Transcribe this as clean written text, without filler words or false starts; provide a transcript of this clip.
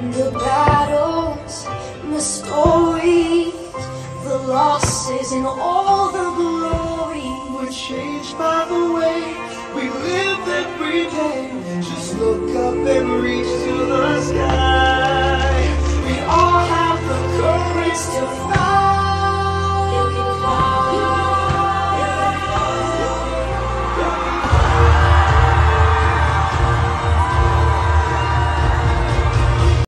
The battles, the stories, the losses, and all the glory. We're changed by the way we live every day. Just look up and read